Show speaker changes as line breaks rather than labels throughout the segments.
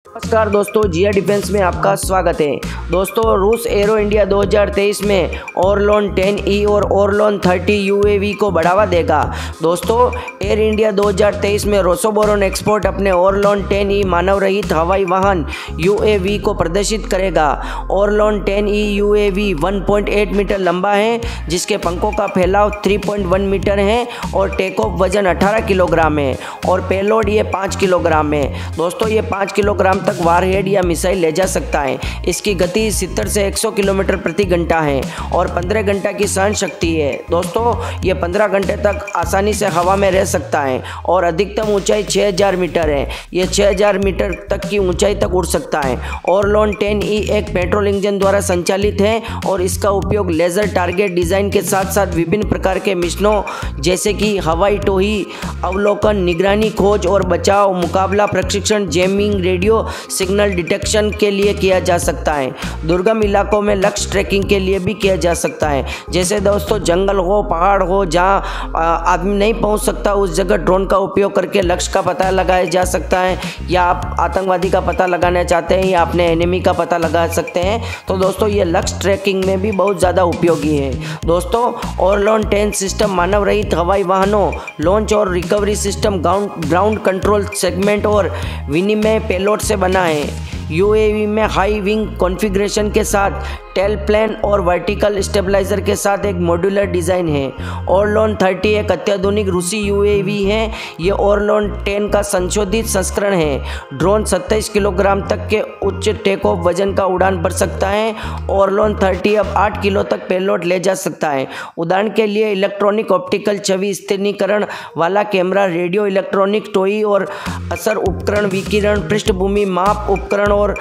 नमस्कार दोस्तों, जिया डिफेंस में आपका स्वागत है। दोस्तों, रूस एरो इंडिया 2023 में ओरलोन 10E और ओरलोन 30 यूएवी को बढ़ावा देगा। दोस्तों, एयर इंडिया 2023 में रोसोबोरोन एक्सपोर्ट अपने ओरलोन 10E मानव रहित हवाई वाहन यूएवी को प्रदर्शित करेगा। ओरलोन 10E यूएवी 1.8 मीटर लंबा है, जिसके पंखों का फैलाव 3.1 मीटर है और टेक ऑफ वजन 18 किलोग्राम है और पेलोड ये 5 किलोग्राम है। दोस्तों, ये 5 किलोग्राम तक वारहेड या मिसाइल ले जा सकता है। इसकी गति 70 से 100 किलोमीटर प्रति घंटा है और 15 घंटा की सहन शक्ति है। दोस्तों, ये 15 घंटे तक आसानी से हवा में रह सकता है और अधिकतम ऊंचाई 6000 मीटर है। ये 6000 मीटर तक की ऊंचाई तक उड़ सकता है। ओरलोन 10E एक पेट्रोल इंजन द्वारा संचालित है और इसका उपयोग लेजर टारगेट डिजाइन के साथ साथ विभिन्न प्रकार के मिशनों जैसे कि हवाई टोही, अवलोकन, निगरानी, खोज और बचाव, मुकाबला प्रशिक्षण, जैमिंग, रेडियो सिग्नल डिटेक्शन के लिए किया जा सकता है। दुर्गम इलाकों में लक्ष्य ट्रैकिंग के लिए भी किया जा सकता है। जैसे दोस्तों, जंगल हो, पहाड़ हो, जहां आदमी नहीं पहुंच सकता, उस जगह ड्रोन का उपयोग करके लक्ष्य का पता लगाया जा सकता है। या आप आतंकवादी का पता लगाना चाहते हैं या अपने एनिमी का पता लगा सकते हैं। तो दोस्तों, ये लक्ष्य ट्रैकिंग में भी बहुत ज़्यादा उपयोगी है। दोस्तों, ओरलोन 10 सिस्टम मानव रहित हवाई वाहनों, लॉन्च और recovery system, ground control segment और विनिमय पेलोड से बना है। यूएवी में हाई विंग कॉन्फ़िगरेशन के साथ टेल प्लेन और वर्टिकल स्टेबलाइजर के साथ एक मॉड्यूलर डिज़ाइन है। ओरलोन 30 एक अत्याधुनिक रूसी यूएवी है। ये ओरलोन 10 का संशोधित संस्करण है। ड्रोन 27 किलोग्राम तक के उच्च टेक ऑफ वजन का उड़ान भर सकता है। ओरलोन 30 अब 8 किलो तक पेलोड ले जा सकता है। उदाहरण के लिए इलेक्ट्रॉनिक ऑप्टिकल छवि स्थिरीकरण वाला कैमरा, रेडियो इलेक्ट्रॉनिक टोई और असर उपकरण, विकिरण पृष्ठभूमि माप उपकरण और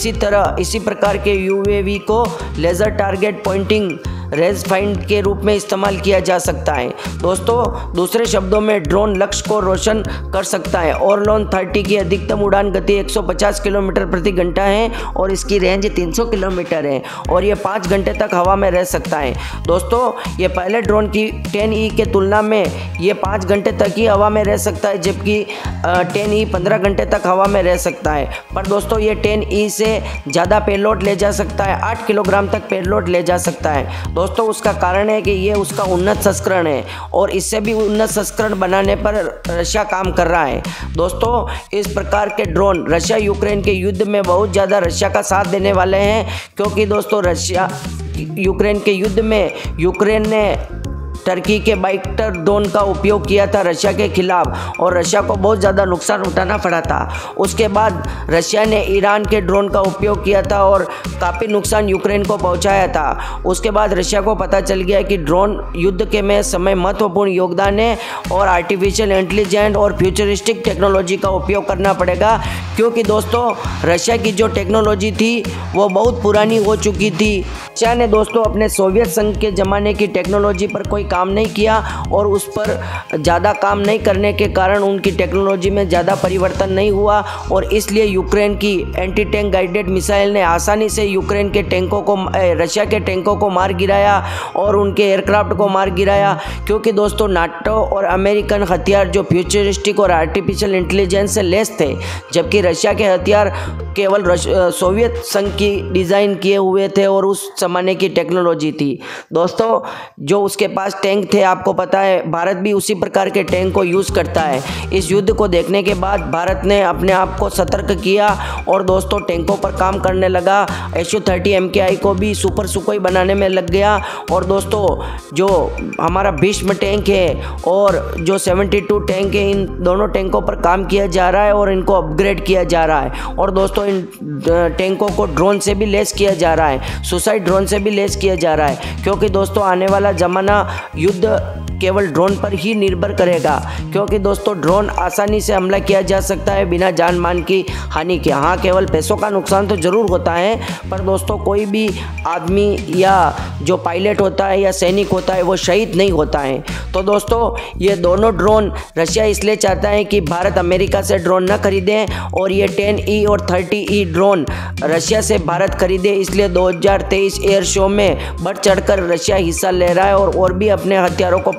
इसी प्रकार के यूएवी को laser target pointing range find के रूप में इस्तेमाल किया जा सकता है। दोस्तों, दूसरे शब्दों में ड्रोन लक्ष्य को रोशन कर सकता है। ओरलोन 30 की अधिकतम उड़ान गति 150 किलोमीटर प्रति घंटा है और इसकी रेंज 300 किलोमीटर है और ये 5 घंटे तक हवा में रह सकता है। दोस्तों, ये पहले ड्रोन की 10E के तुलना में ये 5 घंटे तक ही हवा में रह सकता है, जबकि 10E 15 घंटे तक हवा में रह सकता है। पर दोस्तों, ये 10E से ज़्यादा पेलोड ले जा सकता है, 8 किलोग्राम तक पेलोड ले जा सकता है। दोस्तों, उसका कारण है कि ये उसका उन्नत संस्करण है और इससे भी उन्नत संस्करण बनाने पर रशिया काम कर रहा है। दोस्तों, इस प्रकार के ड्रोन रशिया यूक्रेन के युद्ध में बहुत ज़्यादा रशिया का साथ देने वाले हैं, क्योंकि दोस्तों, रशिया यूक्रेन के युद्ध में यूक्रेन ने टर्की के बाइकर ड्रोन का उपयोग किया था रशिया के खिलाफ और रशिया को बहुत ज़्यादा नुकसान उठाना पड़ा था। उसके बाद रशिया ने ईरान के ड्रोन का उपयोग किया था और काफ़ी नुकसान यूक्रेन को पहुंचाया था। उसके बाद रशिया को पता चल गया कि ड्रोन युद्ध के में समय महत्वपूर्ण योगदान है और आर्टिफिशियल इंटेलिजेंस और फ्यूचरिस्टिक टेक्नोलॉजी का उपयोग करना पड़ेगा, क्योंकि दोस्तों, रशिया की जो टेक्नोलॉजी थी वो बहुत पुरानी हो चुकी थी। रशिया ने दोस्तों अपने सोवियत संघ के ज़माने की टेक्नोलॉजी पर कोई काम नहीं किया और उस पर ज़्यादा काम नहीं करने के कारण उनकी टेक्नोलॉजी में ज़्यादा परिवर्तन नहीं हुआ और इसलिए यूक्रेन की एंटी टैंक गाइडेड मिसाइल ने आसानी से यूक्रेन के टैंकों को, रशिया के टैंकों को मार गिराया और उनके एयरक्राफ्ट को मार गिराया। क्योंकि दोस्तों, नाटो और अमेरिकन हथियार जो फ्यूचरिस्टिक और आर्टिफिशियल इंटेलिजेंस से लैस थे, जबकि रशिया के हथियार केवल सोवियत संघ की डिज़ाइन किए हुए थे और उस ज़माने की टेक्नोलॉजी थी। दोस्तों, जो उसके पास टैंक थे, आपको पता है भारत भी उसी प्रकार के टैंक को यूज़ करता है। इस युद्ध को देखने के बाद भारत ने अपने आप को सतर्क किया और दोस्तों, टैंकों पर काम करने लगा। Su-30 MKI को भी सुपर सुखोई बनाने में लग गया और दोस्तों, जो हमारा भीष्म टैंक है और जो 72 टैंक है, इन दोनों टैंकों पर काम किया जा रहा है और इनको अपग्रेड किया जा रहा है। और दोस्तों, इन टैंकों को ड्रोन से भी लैस किया जा रहा है, सुसाइड ड्रोन से भी लैस किया जा रहा है, क्योंकि दोस्तों, आने वाला ज़माना युद्ध केवल ड्रोन पर ही निर्भर करेगा, क्योंकि दोस्तों, ड्रोन आसानी से हमला किया जा सकता है बिना जान मान की हानि के। हाँ, केवल पैसों का नुकसान तो ज़रूर होता है, पर दोस्तों, कोई भी आदमी या जो पायलट होता है या सैनिक होता है वो शहीद नहीं होता है। तो दोस्तों, ये दोनों ड्रोन रशिया इसलिए चाहता है कि भारत अमेरिका से ड्रोन न खरीदे और ये 10E और 30E ड्रोन रशिया से भारत खरीदे। इसलिए 2023 एयर शो में बढ़ चढ़कर रशिया हिस्सा ले रहा है और भी अपने हथियारों को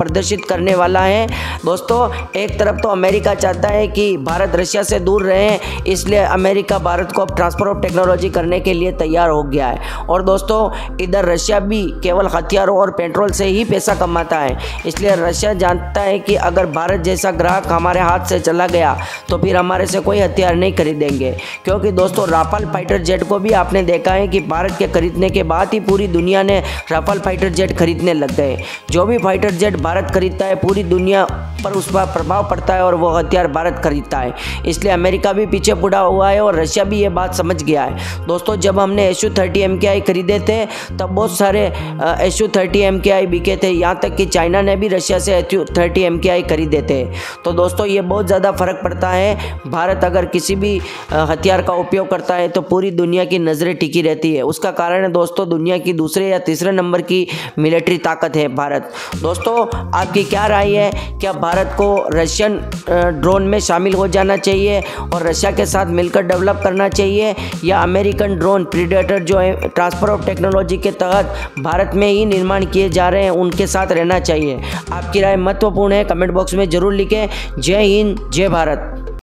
प्रदर्शित करने वाला है। दोस्तों एक तरफ तो अमेरिका चाहता है कि भारत रशिया से दूर रहे, इसलिए अमेरिका भारत को अब ट्रांसफ़र ऑफ टेक्नोलॉजी करने के लिए तैयार हो गया है। और दोस्तों इधर रशिया भी केवल हथियारों और पेट्रोल से ही पैसा कमाता है, इसलिए रशिया जानता है कि अगर भारत जैसा ग्राहक हमारे हाथ से चला गया तो फिर हमारे से कोई हथियार नहीं खरीदेंगे। क्योंकि दोस्तों राफेल फाइटर जेट को भी आपने देखा है कि भारत के खरीदने के बाद ही पूरी दुनिया ने राफेल फाइटर जेट खरीदने लग गए। जो भी फाइटर जेट भारत खरीदता है पूरी दुनिया पर उस पर प्रभाव पड़ता है और वो हथियार भारत खरीदता है, इसलिए अमेरिका भी पीछे पड़ा हुआ है और रशिया भी ये बात समझ गया है। दोस्तों जब हमने Su-30 MKI खरीदे थे तब बहुत सारे Su-30 MKI बिके थे, यहाँ तक कि चाइना ने भी रशिया से Su-30 MKI खरीदे थे। तो दोस्तों ये बहुत ज़्यादा फ़र्क पड़ता है। भारत अगर किसी भी हथियार का उपयोग करता है तो पूरी दुनिया की नज़रें टिकी रहती है। उसका कारण है दोस्तों दुनिया की दूसरे या तीसरे नंबर की मिलिट्री ताकत है भारत। दोस्तों आपकी क्या राय है, क्या भारत को रशियन ड्रोन में शामिल हो जाना चाहिए और रशिया के साथ मिलकर डेवलप करना चाहिए, या अमेरिकन ड्रोन प्रीडेटर जो है ट्रांसफ़र ऑफ टेक्नोलॉजी के तहत भारत में ही निर्माण किए जा रहे हैं उनके साथ रहना चाहिए? आपकी राय महत्वपूर्ण है, कमेंट बॉक्स में ज़रूर लिखें। जय हिंद, जय भारत।